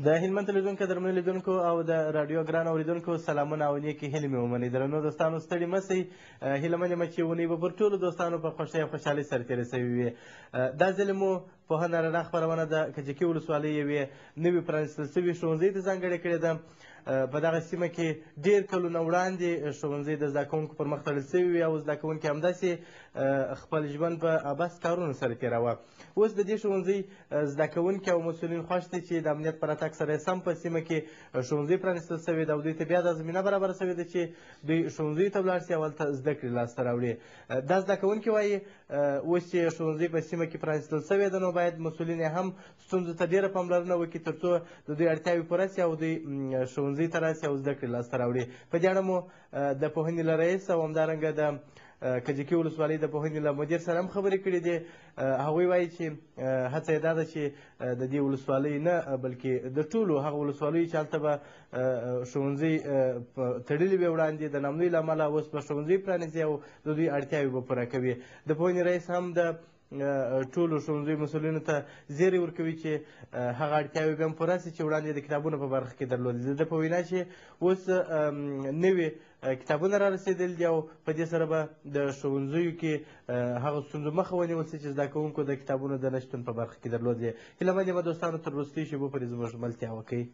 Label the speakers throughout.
Speaker 1: د هلمند تلویزیون قدرمنو لیدونکو او د راډیو ګران اورېدونکو سلامونه او نیکې هیلې مې ومنئ. درنو دوستانو ستړي مه شئ. هیله من یم چې اونۍ به پر ټولو دوستانو په خوښۍ او خوشحالۍ سره تېره شوې وي. دا ځلې مو پوهنه رڼا خپرونه د کجکي ولسوالۍ یوې نوې پرانیستل شوي ښوونځي ته ځانګړې کړې ده. په دغه سیمه کې ډېر کلونه وړاندې ښوونځی د زده کوونکو پر مخ تړل شوي وي او زده کوونکي همداسې خپل ژوند په عبث کارونو سره تېراوه. اوس د دې ښوونځي زده کوونکي او مسؤلین خوښ دي چې د امنیت په راتګ سره سم په سیمه کې ښوونځي پرانیستل شوی ده او دوی ته بیا دا زمینه برابره شوې ده چې دوی ښوونځیو ته ولاړ شي او هلته زده کړې لاسته راوړي. دا زده کوونکي وایي اوس چې ښوونځي په سیمه کې پرانیستل شوی ده نو باید مسؤلین یې هم ستونزو ته ډېره پاملرنه وکړي تر څو د دوی اړتیاوې پوره شي او دوی ښوونځي ته راشي او زده کړې لاسته راوړي. په دې اړه مو د پوهنې له رئیس او همدارنګه د کجکي ولسوالۍ د پوهنې له مدیر سره هم خبرې کړې دي. هغوی وایي چې هڅه یې دا ده چې د دې ولسوالۍ نه بلکې د ټولو هغو ولسوالیو چې هلته به ښوونځي تړلي وي وړاندې د نامنوي له امله اوس به ښوونځي پرانیزي او د دوی اړتیاوې به پوره کوي. د پوهنې رئیس هم د ټولو ښوونځیو مسؤلینو ته زیری ورکوي چې هغه اړتیاوې به هم پوره شي چې وړاندې د کتابونو په برخه کې درلودې. د ده په وینا چې اوس نوي کتابونه را رسېدلي دي او په دې سره به د ښوونځیو کې هغه ستونزو مخه ونیول شي چې زده کوونکو د کتابونو د نه شتون په برخه کې درلودې. هیله من یم دوستانو تر وروستیو شېبو پورې زموږ ملتیا وکړئ.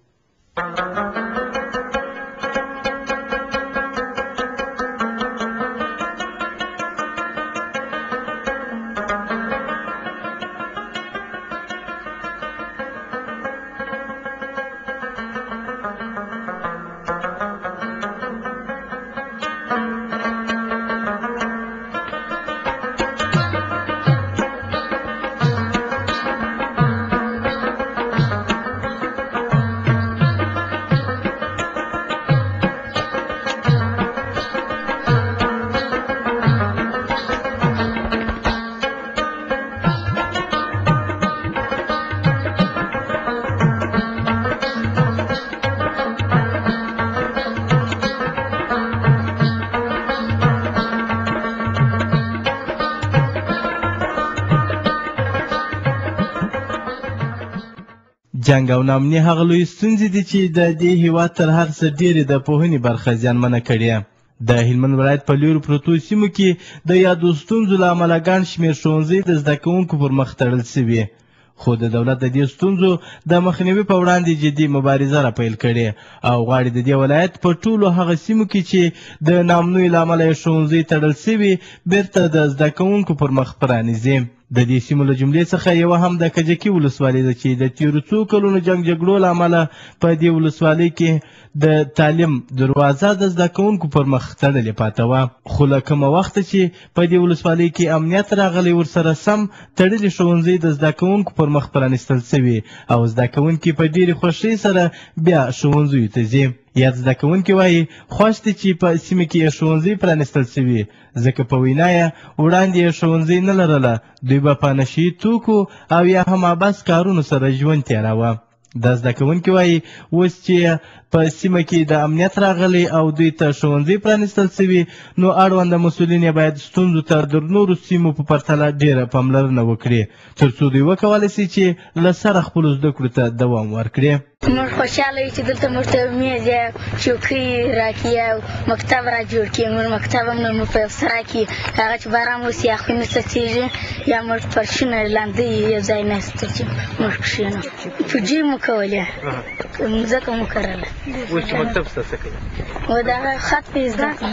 Speaker 1: جنګ او ناامني هغه لویې ستونزې دي چې د دې هېواد تر هر څه ډېرې د پوهنې برخه زیانمنه کړې. د هلمند ولایت په لویو پرتو سیمو کې د یادو ستونزو له امله ګڼ شمېر ښوونځي د زده کوونکو پر مخ تړل شوي، خو د دولت د دې ستونزو د مخنیوي په وړاندې جدي مبارزه راپیل کړې او غواړي د دې ولایت په ټولو هغه سیمو کې چې د ناامنیو له امله یې ښوونځي تړل شوي بېرته د زده کوونکو پر مخ پرانیزي. د دې سیمو له جملې څخه یوه هم د کجکي ولسوالۍ ده چې د تېرو څو کلونو جنګ جګړو له امله په دې ولسوالۍ کې د تعلیم دروازه د زده کوونکو پر مخ تړلې پاته وه. خو له کومه وخته چې په دې ولسوالۍ کې امنیت راغلی ورسره سم تړلي ښوونځي د زده کوونکو پر مخ پرانیستل شوي او زده کوونکي په ډېرې خوښۍ سره بیا ښوونځیو ته ځي. یاد زده کوونکي وایي خوښ دي چې په سیمه کې یې ښوونځي پرانیستل شوي ځکه په وینا یې وړاندې یې ښوونځي نه لرله، دوی به په نشي توکو او یا هم عبث کارونو سره ژوند تېراوه. دا زده کوونکي وایي اوس چې په سیمه کې د امنیت راغلی او دوی ته ښوونځي پرانیستل شوي نو اړونده مسؤلین یې باید ستونزو ته د نورو سیمو په پرتله ډېره پاملرنه وکړي تر څو دوی وکولی شي چې له سره خپلو زده کړو ته دوام ورکړي.
Speaker 2: موږ خوشحاله یو چې دلته موږ ته میز او چوکۍ راکړي او مکتب را جوړ کړي. موږ مکتب هم نه موږ په یو سرای کې هغه چې باران وسي یخ نه څڅېږي یا موږ فرشونه لاندې یو ځای نسته چې موږ کښېنو. پوجي مو کولې مځکه مو کرله.
Speaker 1: اوس چې مکتب شته څه کوي؟
Speaker 2: و دغه خط مې زده کړم.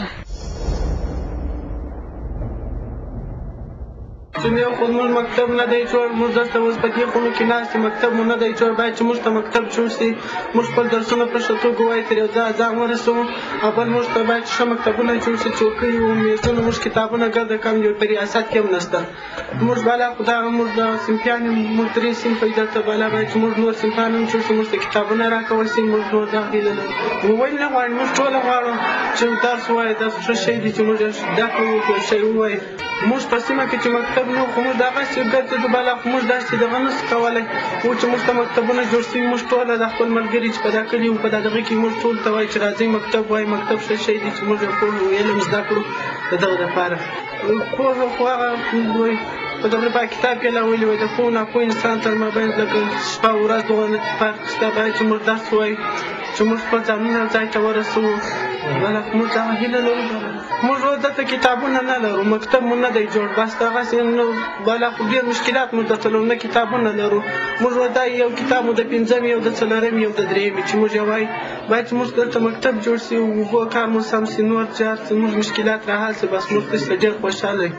Speaker 3: یو خو زموږ مکتب نه دی جوړ، موږ دلته اوس په دې خونو کې ناست یو مکتب مو نه دی جوړ. باید چې موږ ته مکتب جوړ شي، موږ خپل درسونه په ښه توګه ووایو تر یو ځان ورسوو او بل موږ ته باید ښه مکتبونه جوړ شي، چوکۍ و میزونه. موږ کتابونه ګرده کم جوړ په ریاست کې هم نشته. موږ بالا خو دغه موږ د صنفیان موږ 3 صنفه دلته بالا باید چې موږ نور صنفان هم جوړ شي، موږ ته کتابونه راکول شي. موږ نور دغه هیله لرو، ویل نه غواړو، موږ ټوله غواړو چې درس ووایو. دا ښه شی دی چې موږ زده کړو یو شی ووایو. موږ په سیمه کې چې مکتب نه و خو موږ دغه چې ګرځېدو بالا خو موږ داسې دغه نشو کولی و چې موږ ته مکتبونه جوړ شوي. موږ ټوله د خپل ملګري چې په دا کلي وو په دا دغه کې موږ ټول ته وایو چې راځئ مکتب وایي. مکتب ښه شی دی چې موږ پوهه او علم زده کړو د دغه دپاره. پوهه خو هغه وایي په دغه په کتاب کې لا ویلي وای د پوه ناپوه انسان تر مابین لکه شپه او ورځ دغه اتفاق شته باید چې موږ درس ووایو چې موږ خپل ځانونه ځای ته ورسوو موږ دغه هیله لرو موږ اوس دلته کتابونه نه لرو مکتب مو نه دی جوړ بس دغسې نو بالا خو ډېر مشکلات مو درته لرو نه کتابونه لرو موږ اوس دا یو کتاب مو د پنځمې یو د څلورمې یو د درېیمې چې موږ یې وایو باید چې موږ دلته مکتب جوړ شي اوبو کار مو سم شي نور جار شي موږ مشکلات راحل شي بس موږ داسې ډېر خوشحاله یو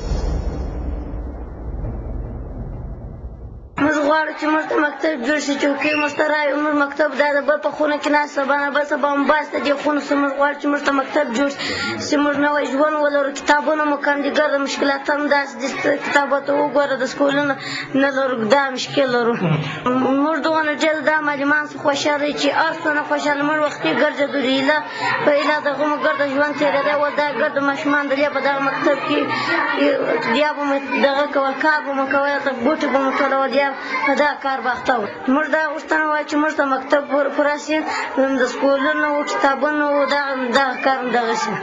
Speaker 2: موږ غواړو چې موږ ته مکتب جوړ شي چوکۍ موږ ته راوړي موږ مکتب دا د بل په خونه کې ناست سبا بل سبا هم باسته دې خونو څه موږ غواړو چې موږ ته مکتب جوړ شي چې موږ نوی ژوند ولرو کتابونه مو کمدیګر د مشکلات هم داسې دي کتابو ته وګوره د سکولونه نه لرو دا مشکل لرو موږ دغونه ډېر دا معلمان څه خوشحاله چې هر څه نه خوشحاله موږ وختي ګرځېدو هیله په هیله دغه مو ګرده ژوند تېرېدی اوس دا ګرده ماشومان د دې په دغه مکتب کې بیا به مو دغه کول کار به مو کول بوټي به مو ټولول یا په دا کار باخته وو موږ دا غوښتنه وایو چې موږ ته مکتب پوره شي د سکولونو و کتابونو و دغه کار دغه شي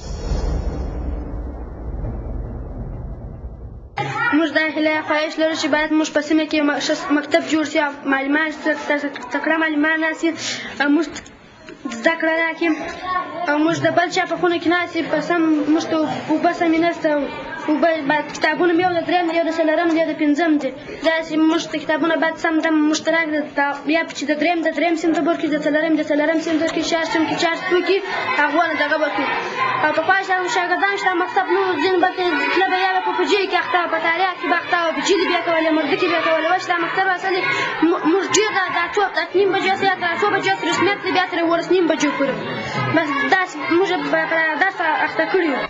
Speaker 4: موږ دا هیله خواهش لرو چې باید موږ په سیمه کې مکتب جوړ شي او معلمان تکړه معلمان راشي او موږ زده کړه راکړي او موږ د بل چا په خونه کې ناست یو په سم موږ ته اوبه سمې نشته اوبه باید کتابونه مې یو د درېیم دی یو د څلورم دی یو د پنځم دی داسې موږ ته کتابونه باید سم دم مشترک یا چې د درېیم صنف ته ورکړي د څلورم صنف ته ورکړي چار صنف کې چار وکړي هغو نه دغه ورکړي او پخوا شاګردان چې دا مکتب نه و ځینې به تله به یا به په پوجي کې اخته وه په تاریخ کې به اخته وه په چیلې به یې کولې مردکې به یې کولې اوس چې دا مکتب اصلي موږ ډېر دا څو نیم بجې یا څو بجې رسمیت دی بیا ترې 9:30 بجې پورې بس داسې موږ په درس اخته کړي یو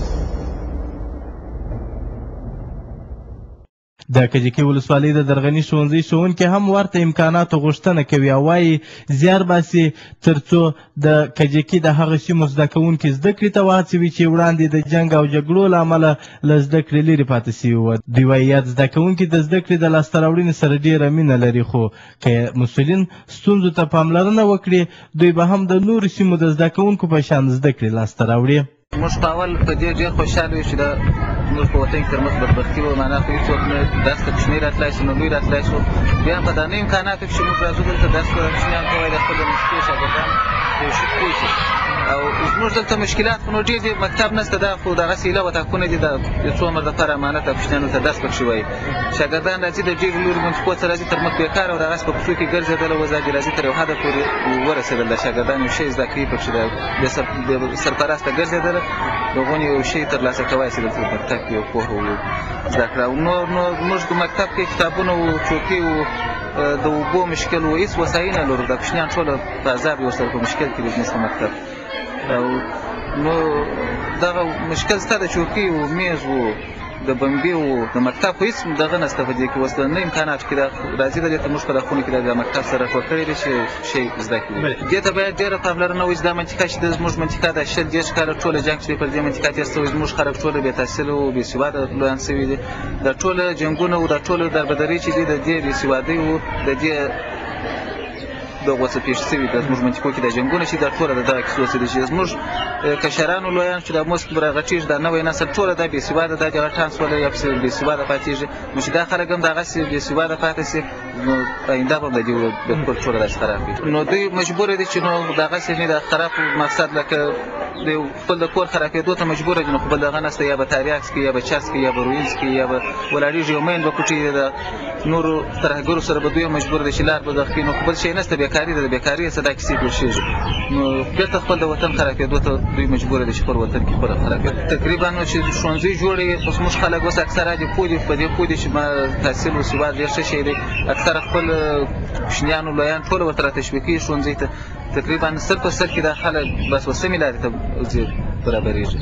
Speaker 1: د کجکي ولسوالۍ د درغني ښوونځي ښوونکي هم ورته امکاناتو غوښتنه کوي او وایي زیار باسي تر څو د کجکي د هغه سیمو زده کوونکي زده کړې ته وهڅوي چې وړاندې د جنګ او جګړو له امله له زده کړې لرې پاتې سوي وو دوی وایي یاد زده کوونکي د زده کړې د لاسته راوړنې سره ډېره مینه لري خو که مسؤلین ستونزو ته پاملرنه وکړي دوی به هم د نورو سیمو د زده کوونکو په شان زده کړې لاسته راوړي
Speaker 5: موږ په اول په دې ډېر خوشحاله یو چې موږ په وطن کې تر مخ بدبختي وه معنا خو هېڅوک نه درس ته کوچنی راتلی شو نو لوی راتلی شو بیا هم په دا نه امکاناتو کې چې موږ راځو دلته درس کوو کوچنیانو ته وایي د خپلو مسکي شاګردانو یو شي پوه شي او زموږ دلته مشکلات خو نو ډېر دي مکتب نشته دا خو دغسې هیله وطاقونه دي د یو څو عمر دپاره امانت او کوچنیانو ته درس پکښې وایي شاګردان راځي د ډېرو لورو منطقو څخه راځي تر مخ بېکاره او دغسې په کوڅو کې ګرځېدل او وزاګې راځي تر یو حده پورې ورسېدل د شاګردان یو شی زده کوي پکښې د سرپرسته ګرځېدله د هغو یو شی ترلاسه کولی شي دلته مکتب کې یو پوهه و زده کړه او نور موږ د مکتب کې کتابونه و چوکۍ و د اوبو مشکل و هېڅ وسایل نه لرو دا کوچنیان ټوله په عذاب دي ورسره په مشکل کې دي زموږ په مکتب او نو دغه مشکل شته د چوکۍ و میز و د بمبې و د مکتب خو هېڅ دغه نشته په دې کې اوس د نه امکاناتو کې راځي دلې ته موږ په خونه کې د مکتب سره ټول کړی دی چې شی زده کړي دې ته باید ډېره پاملرنه وشي دا منطقه چې زموږ منطقه ده 20-30 کاله ټوله جنګ چې دی پر دې منطقه تېر شوی زموږ خلک ټوله بې تحصیله و بې سواده لویان شوي دي دا ټوله جنګونه و دا ټوله دربدرۍ چې دي د دې بې سوادۍ و د دې دغه څه پېښ شوي د زموږ منطقو کې د جنګونه چې دا ټوله د دغه کیسو څه دي چې زموږ کشرانو لویان چې دا اوس راغټېږي دا نوی نسل ټوله دا بې سواده دا دغه ټانس وله یا پسې بې سواده پاتېږي نو چې دا خلک هم دغسې بې سواده پاتې شي نو آینده به هم د دې بالکل ټوله داسې خراب وي نو دوی مجبوره دي چې نو دغسې نه د خراب مقصد لکه د خپل د کور خرابېدو ته مجبوره دي نو خو بل دغه نشته یا به تاریاکس کې یا به چرس کې یا به روینز کې یا به ولاړېږي یو مین به کوټې د نورو ترهګرو سره به دوی هم مجبوره دي چې لار به دغه کړي نو خو بل شی نشته بېکاري ده د بېکاري څه دا کیسې پېښېږي نو بېرته خپل د وطن خرابېدو ته دوی مجبوره دي چې خپل وطن کې خپله خرابېږي تقریبا نو چې ښوونځي جوړوي اوس موږ خلک اوس اکثره دي پوه دي په دې پوه دي چې تحصیل و سواد ډېر ښه شی دی اکثره خپل کوچنیانو لویان ټوله ورته راتشویقېږي ښوونځي ته تقریبا سر په سر کې دا خلک بس وسمې لارې ته ځي برابرېږي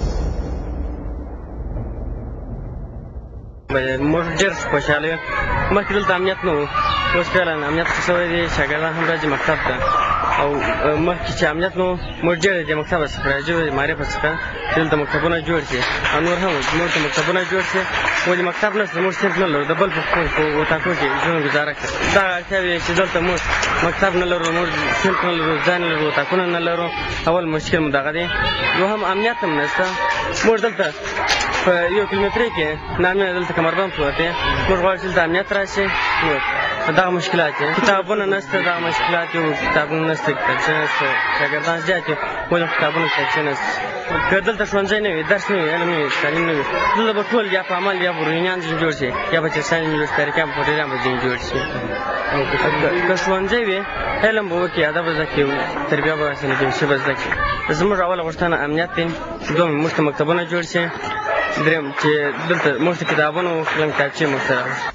Speaker 6: موږ ډېر خوشحاله یو مخکې دلته امنیت نه و اوس فعلا امنیت ښه شوی دی شاګردان هم راځي مکتب ته او مخکې چې امنیت نه و موږ ډېر د مکتبه څخه راځو د معرفت څخه چې دلته مکتبونه جوړ شي او نور هم زموږ ته مکتبونه جوړ شي ولې مکتب نشته موږ صنف نه لرو د بل په اطاقو کې ژوند ګزاره کوو دغه اړتیاوې چې دلته موږ مکتب نه لرو موږ صنف نه لرو ځای نه لرو اطاقونه نه لرو اول مشکل مو دغه دی دوهم امنیت هم نشته موږ دلته په 1 کیلومترۍ کې نامې دلته کمربند پروت دی. موږ غواړو چې دلته امنیت راشي. دغه مشکلات دي، کتابونه نشته، دغه مشکلات دي، کتابونه نشته، کتابچې نشته، شاګردان زیات دي، ولې کتابونه کتابچې نشته. که دلته ښوونځی نه وي، درس نه وي، علم نه وي، تعلیم نه وي، دلته به ټول یا په عمل یا به روحانیان ځینې جوړ شي، یا به چرسیان ځینې جوړ شي، تاریکیان به پټیریان به ځینې جوړ شي. که ښوونځی وي، علم به وکړي، ادب به زده کړي، تربیه به ورسره کړي، ښه به زده کړي. زموږ اوله غوښتنه امنیت دی. دوم موږ ته مکتبونه جوړ شي. درېیم چې دلته موږ ته کتابونه وکړي، کتابچې موږ ته راوړي.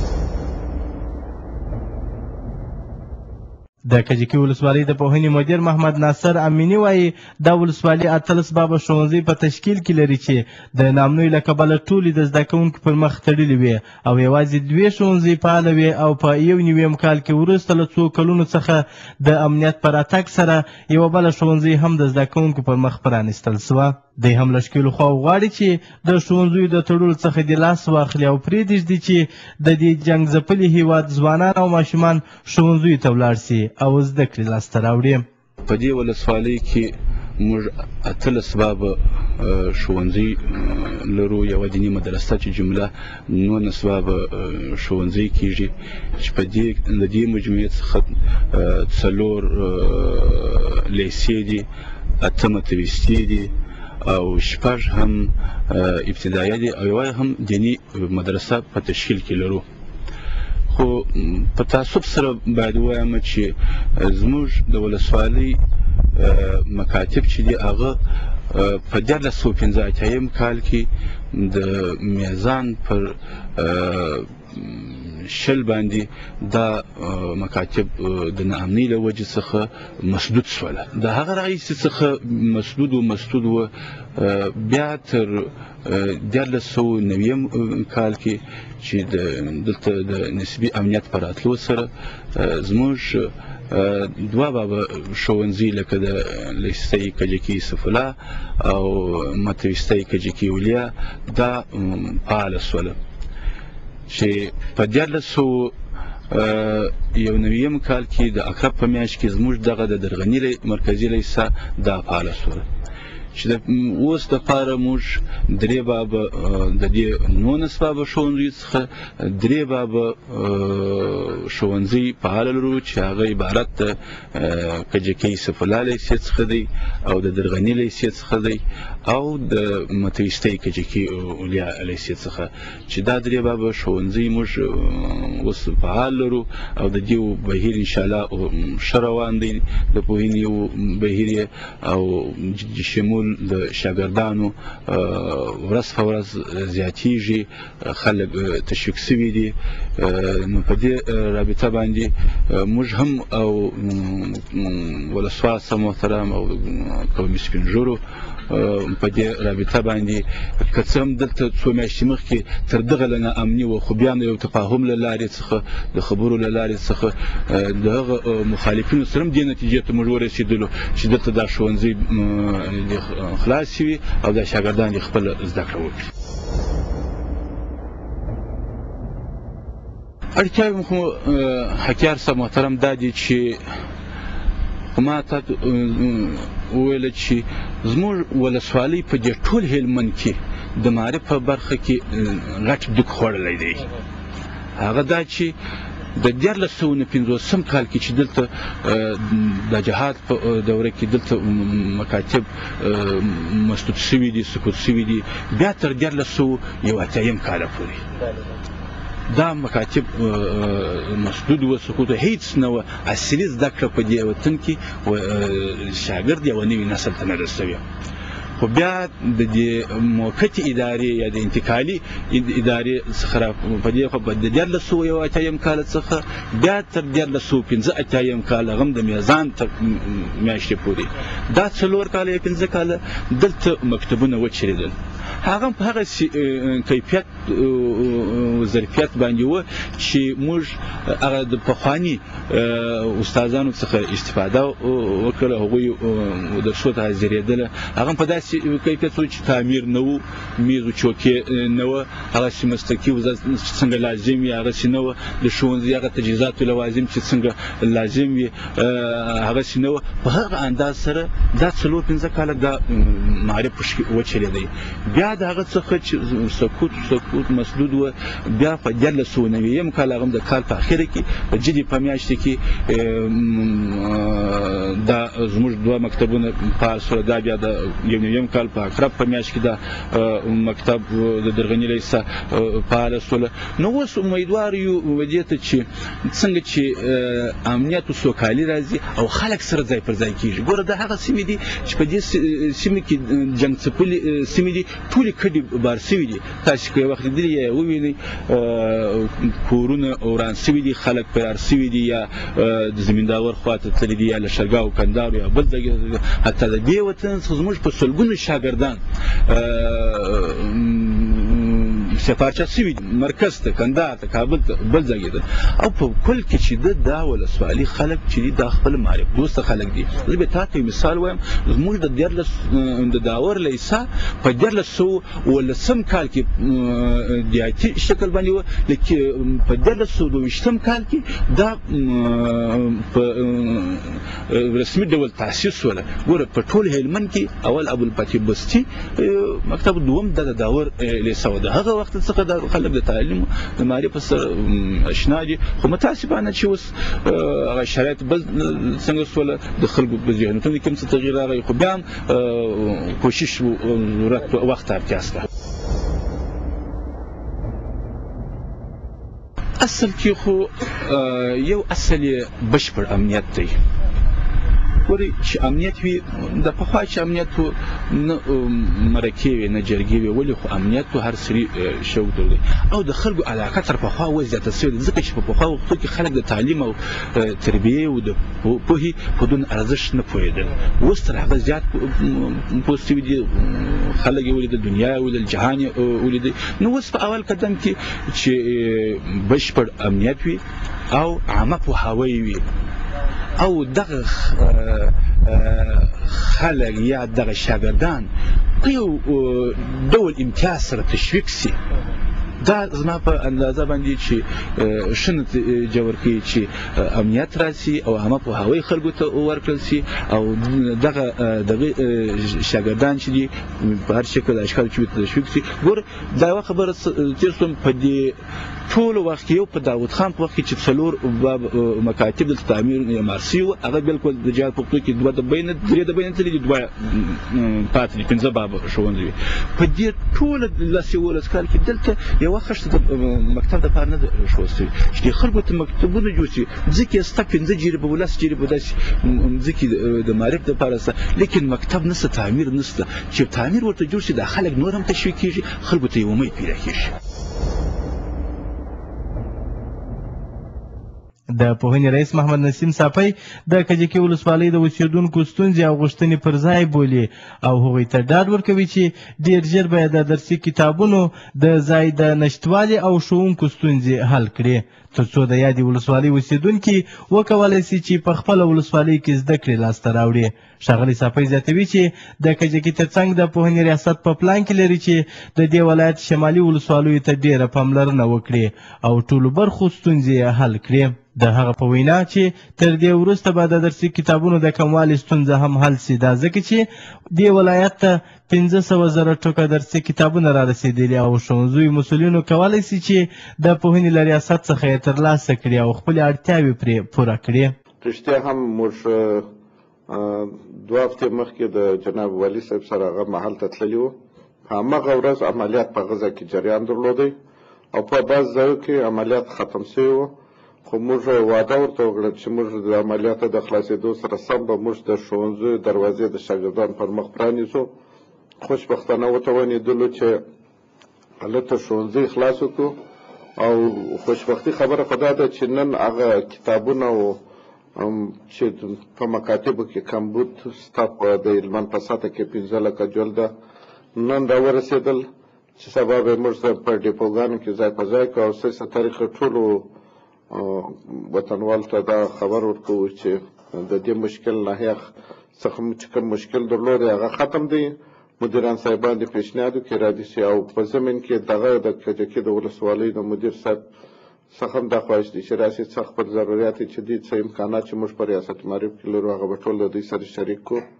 Speaker 1: د کجکي ولسوالۍ د پوهنې مدیر محمد ناصر امینی وایي دا ولسوالي 18 بابه ښوونځي په تشکیل کې لري چې د نامنوي له کبله ټولې د زده کوونکو پر مخ تړلې وي او یوازې 2 ښوونځي فعال وي او په 1 کال کې وروسته له څو کلونو څخه د امنیت پر راتګ سره یوه بله ښوونځي هم د زده کوونکو پر مخ پرانیستل سوه. دی هم له ښکېلو خواو غواړي چې د ښوونځیو د تړلو څخه دې لاس واخلي او پرېږدي چې د دې جنګ ځپلي هېواد ځوانان او ماشومان ښوونځیو ته ولاړ سي او زده کړې لاسته راوړي.
Speaker 7: په دې ولسوالۍ کې موږ 18 بابه ښوونځي لرو، یوه دیني مدرسه چې جمله 19 بابه ښوونځي کېږي چې په دې مجموعې څخه 4 لیسې دي، 8 متوسطې دي او 6 هم ابتدایه دي او یوه هم دیني مدرسه په تشکیل کې لرو. خو په تعصب سره باید ووایم چې زموږ د ولسوالۍ مکاتب چې دي هغه په 1985 کال کې د میزان پر شل باندې دا مکاتب د ناامنۍ له وجې څخه مسدود شوله. د هغه راهیسې څخه مسدود و بیا تر 1990 کال کې چې دلته د نسبي امنیت په راتلو سره زموږ 2 بابه ښوونځي لکه د لیسې کجکي سفلا او متوسطې کجکي اولیا دا فعاله شوله چې په 1991 کال کې د اکرب په میاشت کې زموږ دغه د درغني مرکزي لیسه دا فعاله شوله چې اوس دپاره موږ 3 بابه د دې 19 بابه ښوونځیو څخه 3 بابه ښوونځي فعال لرو چې هغه عبارت د کجکي سفلا لیسې څخه دی او د درغني لیسې څخه دی او د متوسطې کجکي اولیا لیسې څخه چې دا 3 بابه ښوونځي موږ اوس فعال لرو او د دې بهیر انشاءالله ښه روان دی. د پوهنې یو بهیر او شمول د شاګردانو ورځ په ورځ زیاتیږي، خلک تشویق سوي دي. نو په دې رابطه باندې موږ هم او ولسوال محترم او قومي سپین ږیرو په دې رابطه باندې که څه هم دلته څو میاشتې مخکې تر دغه له ناامني وه خو بیا نو یو تفاهم له لارې څخه د خبرو له لارې څخه د هغه مخالفینو سره هم دې نتیجې ته موږ ورسېدلو چې دلته دا ښوونځي خلاص وي او دا شاګردان دې خپله زده کړه وکړي. اړتیاوې مو حکیار صاحب محترم دا دي چې ما ته وویله چې زموږ ولسوالۍ په دې ټول هلمند کې د معارف په برخه کې غټ دوک خوړلی دی. هغه دا چې د 1950 کال کې چې دلته د جهاد په دوره کې دلته مکاتب مسدود شوي دي، سقوط شوي دي، بیا تر 1980 کاله پورې دا مکاتب مسدود و، سقوط هیڅ نه وه. اصلي زده کړه په دې وطن کې شاګرد یوه نوي نسل ته نه رسوي. خو بیا د دې موقتې ادارې یا د انتقالي ادارې څخه په دې خو د 1980 کال څخه بیا تر 1985 کال هم د میزان تر میاشتې پورې دا 4 کاله یا 5 کاله دلته مکتبونه وچرېدل. هغه په هغه کیفیت ظرفیت باندې و چې موږ هغه د پخواني استادانو څخه استفاده وکړه، هغوی درسو ته حاضرېدله. هغه په داسې کیفیت و چې تعمیر نه و، میز و چوکۍ نه وه، هغسې مسلکي څنګه لازم وي هغسې نه وه، د ښوونځي هغه تجهیزاتو لوازم چې څنګه لازم وي هغسې نه وه. په هغه انداز سره دا 4-5 کاله دا معارف وچرېدی. بیا بیا د هغه څخه چې سقوط مسدود و بیا په 1490 کال هغه د کال په اخره کې په جدي په میاشت کې دا زموږ دوه مکتبونه فعال شول. دا بیا د 19 کال په اکرب په میاشت کې دا مکتب د درغني لیسه فعال شول. نو اوس امیدوار یو دې ته چې څنګه چې امنیت او سوکالي راځي او خلک سره ځای پر ځای کیږي. ګوره دا هغه سیمې دي چې په دې سیمې کې جنګ څپلې سیمې دي، ټولې کډې بار سوي دي. تاسو که وخت لیدلی یا ووینئ کورونه وران سوي دي، خلک فرار سوي دي، یا د زمینداور خواته تللي دي، یا له شرګاو کندهار یا بل ځای. حتی د دې وطن څخه زموږ په سلګونو شاګردان سفارچه سوي دي، مرکز ته، کندهار ته، کابل ته، بل ځای ته. او په کل کې چې دا ولسوالي خلک چې دي دا خپل معرف دوسته خلک دي. زه به تاسو ته مثال وایم، زموږ د داور لیسه په 1419 کال کې د آیتي شکل باندې و، لکه په 1422 کال کې دا په رسمي ډول تاسیس وله. ګوره په ټول هلمند کې اول ابوالفتح بستي مکتب دوم د داور لیسه و. د هغه وخت څخه د خلک د تعلیم د معرف سره اشنا دي. خو متاسفانه چې اوس هغه شرایط بل څنګه سوله د خلکو په ذهنونو کې کوم څه تغییر راغی، خو بیا هم کوشش ضرورت وخت اړتیا شته. اصل کې خو یو اصل بشپړ امنیت دی. ګورئ چې امنیت وي، د پخوا چې امنیت و نه مرکې وي نه جرګې وي، ولې خو امنیت و هر سړي شوق درلود او د خلکو علاقه تر پخوا وزیاته سوې ده، ځکه چې په پخوا وختو کې خلک د تعلیم او تربیې او د پوهې په دون ارزښت نه پوهېدل. اوس تر هغه زیات پوه سوي دي، خلک یې ولیدل، دنیا یې ولیدل، جهان یې ولیدل. نو اوس په اول قدم کې چې بشپړ امنیت وي او عامه پوهاوی وي او دغه خلک یا دغه شاګردان په یو ډول امتیاز سره تشویق سي، دا زما په اندازه باندې چې ښه نتیجه ورکوي چې امنیت راسي او عامه پوهاوی خلکو ته ورکړل سي او دغه شاګردان چې دي په هر شکل اشکال چې تشویق سي. ګوره دا یوه خبره تېر شوم په دې ټول وخت کې، یو په داود خان په وخت کې چې 4 مکاتب د تعمیر معمار سوي وو، هغه بالکل د جهاد پښتو کې 2 دبۍ نه 3 دبۍ نه تللي دي، 2 پاتې دي، 15 باب ښوونځي وي. په دې ټوله 11 کال کې دلته یوه خښته د مکتب دپاره نه ده ښوول سوي چې خلکو ته مکتبونه جوړ سي. ځکه یې شته 15 جریبه 10 جریبه داسې ځکه د معرف دپاره شته، لیکن مکتب نشته، تعمیر نشته. چې تعمیر ورته جوړ سي دا خلک نور هم تشویق کېږي، خلکو ته یو امید پیدا کېږي.
Speaker 1: د پوهنې رئیس محمد نسیم صافی د کجکي ولسوالۍ د اوسیدونکو ستونزې او غوښتنې پر ځای بولي او هغوی ته ډاډ ورکوي چې ډېر ژر به د درسي کتابونو د ځای د نشتوالي او ښوونکو ستونزې حل کړي، تر څو د یادې ولسوالۍ اوسیدونکي وکولی سي چې په خپله ولسوالۍ کې زده کړې لاسته راوړي. ښاغلي صافی زیاتوي چې د کجکي ترڅنګ د پوهنې ریاست په پلان کې لري چې د دې ولایت شمالي ولسوالیو ته ډېره پاملرنه وکړي او ټولو برخو ستونزې حل کړي. د هغه په وینا چې تر دې وروسته به د درسي کتابونو د کموالي ستونزه هم حل سي، دا ځکه چې دې ولایت ته 500,000 ټوکه درسي کتابونه را رسېدلي او ښوونځیو مسؤلینو کولی سي چې د پوهنې له ریاست څخه یې ترلاسه کړي او خپلې اړتیاوې پرې پوره کړي.
Speaker 8: رښتیا هم موږ 2 هفتې مخکې د جناب والي صاحب سره هغه محل ته تللي وو. هماغه ورځ عملیات په غزه کې جریان درلودی او په بعض ځایو کې عملیات ختم سوي وو، خو موږ وعده ورته وکړه چې موږ د عملیاتو د خلاصېدو سره سم به موږ د ښوونځیو دروازې د شاګردانو پر مخ پرانیزو. خوشبختانه وتوانېدلو چې هلته ښوونځی خلاص وکړو او خوشبختي خبره خو دا ده چې نن هغه کتابونه چې په مکاتبو کې کمبود ستا د هلمند په سطحه کې 15 لکه جلده نن راورسېدل چې سبا به موږ په ډیپوګانو کې ځای په ځای کړو او سیسه طریقه ټولو وطنوالو ته دا خبر ورکوو چې د دې مشکل ناحیه څخه چې کوم مشکل درلود هغه ختم دی. مدیران صاحبان د پیشنهادو کې را دي سي او په زمین کې دغه د کجکي د ولسوالۍ د مدیر صاحب څخه هم دا خواهش دي چې راسي څخه خپل ضرورت چې دي څه امکانات چې موږ په ریاست معرف کې لرو هغه به ټول د دوی سره شریک کړو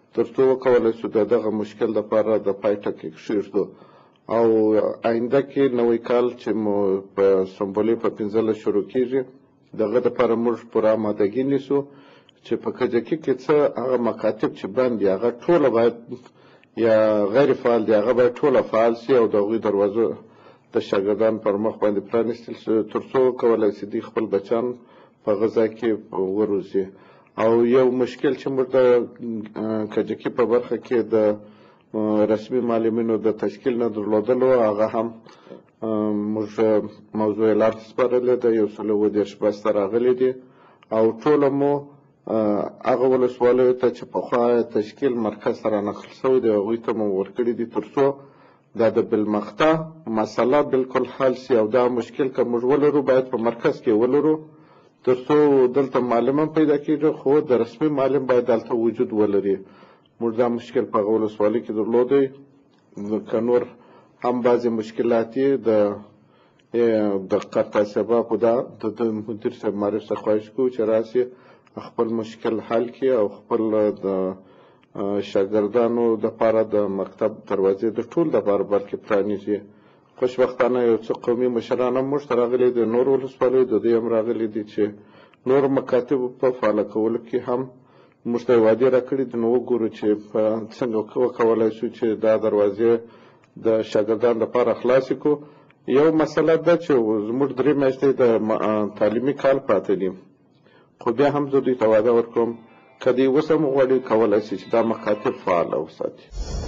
Speaker 8: تر څو وکولی شو د دغه مشکل دپاره د پای ټکی کښېږدو او آینده کې نوی کال چې مو په سنبلې په 15 شروع کېږي دغه دپاره موږ پوره آمادګي نیسو چې په کجکي کې څه هغه مکاتب چې بند دي هغه ټوله باید یا غیر فعال دي هغه باید ټوله فعال سي او د هغوی دروازو د شاګردان پر مخ باندې پرانیستل شي تر څو وکولی شي دوی خپل بچیان په غذا کې وروزي او یو مشکل چې موږ د کجکي په برخه کې د رسمي معلمینو د تشکیل نه درلودلو هغه هم موږ موضوع اعلان سپارلی ده 120 بسته راغلي دي او ټوله مو هغه ولسوالیو ته چې پخوا تشکیل مرکز سره نقل شوی دی هغوی ته مو ورکړي دي تر څو دا د بالمقطع مسله بالکل حل سي او دا مشکل که موږ ولرو باید په مرکز کې ولرو تر څو دلته معلم هم پیدا کېږي خو د رسمي معلم باید دلته وجود ولري موږ دا مشکل په هغه ولسوالۍ کې درلودی که نور هم بعضې مشکلات یې د قرطاسبه خو دا د مدیر صاحب معرف څخه خواهش کوو چې راسي خپل مشکل حل کړي او خپل د شاګردانو دپاره د مکتب دروازې د ټول دپاره بلکې پرانیزي خوشبختانه یو څه قومي مشران هم موږ ته راغلي دي نور ولسوالیو د دوی هم راغلي دي چې نور مکاتبو په فعاله کولو کې هم موږ ته وعدې راکړي دي نو وګورو چې څنګه وکولی شو چې دا دروازې د شاګردانو دپاره خلاصې کړو یو مسله ده چې زموږ 3 میاشتې د تعلیمي کال پاته دي خو بیا هم زه دوی ته وعده ورکوم که دوی اوس هم غواړي کولی شي چې دا مکاتب فعاله وساتي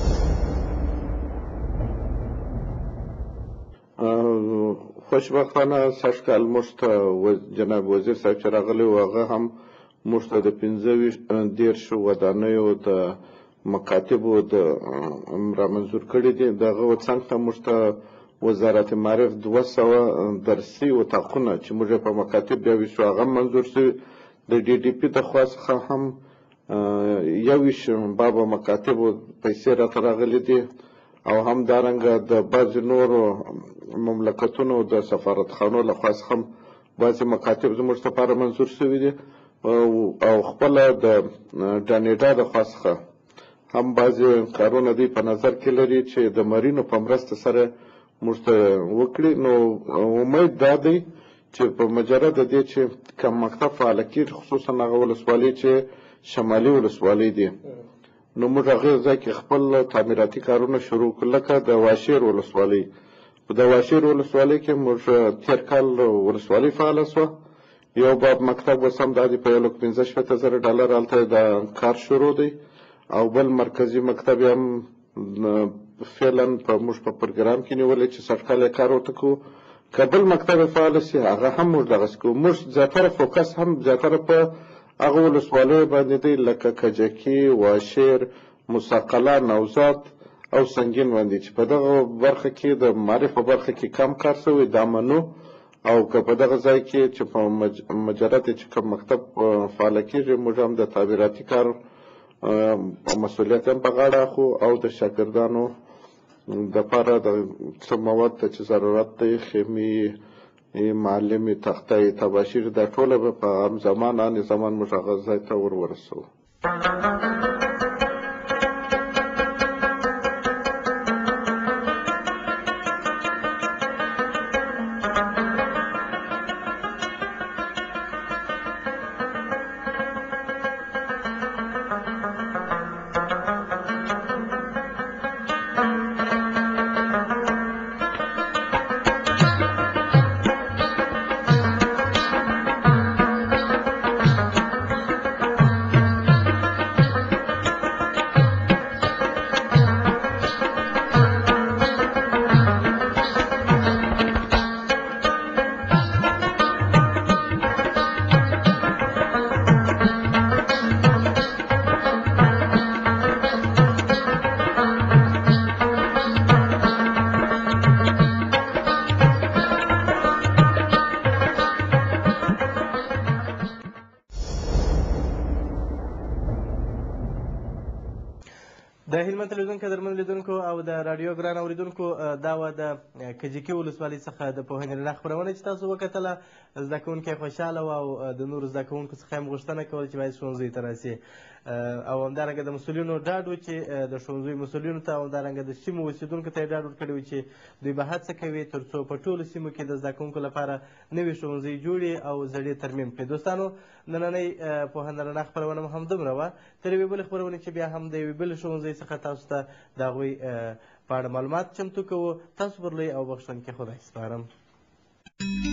Speaker 8: خوشبختانه سږکال موږ ته جناب وزیر صاحب چې راغلی و هغه هم موږ ته د 15 ودانیو د مکاتبو د رامنظور کړي دي د هغه څنګ ته موږ ته وزارت معارف 200 درسي اتاقونه چې موږ په مکاتب بیا ویشو هغه منظور شوي د DDP د خوا څخه هم 21 بابا مکاتبو پیسې راته راغلي دي او هم دارنګه د بعضې نورو مملکتونو د سفارتخانو له خوا څخه هم بعضې مکاتب زموږ لپاره منظور شوي دي او خپله د ډانېډا د خوا څخه هم بعضې کارونه دوی په نظر کې لري چې د مرینو په مرسته سره موږ ته وکړي نو امید دا دی چې په مجرد د دې چې کوم مکتب فعاله کېږي خصوصا هغه ولسوالۍ چې شمالي ولسوالۍ دي نو موږ هغې ځای کې خپل تعمیراتي کارونه شروع کړو لکه د واشیر ولسوالۍ په د واشیر ولسوالۍ کې موږ تېر کال ولسوالۍ فعاله شوه یو باب مکتب اوس هم دا دی په $1,15,000 هلته دا کار شروع دی او بل مرکزي مکتب یې هم فعلا په موږ په پروګرام کې نیولی چې سږکال یې کار ورته کوو که بل مکتب یې فعاله سي هغه هم موږ دغسې کوو موږ زیاتره فوکس هم زیاتره په هغه ولسوالیو باندې دی لکه کجکي واشیر مساقله نوزاد او سنګین باندې چې په دغه برخه کې د معارف په برخه کې کم کار شوی دا منو او که په دغه ځای کې چې په مجرد چې کوم مکتب فعاله کېږي موږ هم د تعبیراتي کار مسؤلیت هم په غاړه اخلو او د شاګردانو دپاره د څه مواد ته چې ضرورت دی خیمې معلمې تختې تباشیر دا ټوله به په عام زمان آن زمان موږ هغه ځای ته ورسوو
Speaker 1: د هلمند تلویزیون قدرمن لیدونکو او د راډیو ګران اوریدونکو دا وه د کجکي ولسوالۍ څخه د پوهنې رڼا خپرونه چې تاسو وکتله زده کوونکی خوشحاله وه او د نورو زده کوونکو څخه یې غوښتنه کوله چې باید ښوونځیو ته راسي او همدارنګه د مسؤلینو ډاډ و چې د ښوونځیو مسؤلینو ته او همدارنګه د سیمو اوسېدونکو ته یې ډاډ ورکړی و چې دوی به هڅه کوي تر څو په ټولو سیمو کې د زده کوونکو لپاره نوي ښوونځي جوړي او زړې ترمیم کړي. دوستانو نننۍ پوهنه رڼا خپرونه مو همدومره وه. تر یوې بلې خپرونې چې بیا هم د یوې بلې ښوونځۍ څخه تاسو ته د هغوی په اړه معلومات چمتو کوو. تاسو پر لوی او بخښونکي خدای سپارم.